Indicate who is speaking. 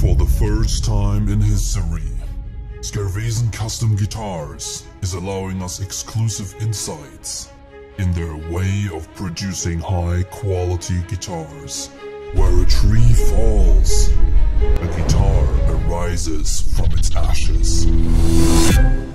Speaker 1: For the first time in history, Skervesen Custom Guitars is allowing us exclusive insights in their way of producing high-quality guitars. Where a tree falls, a guitar arises from its ashes.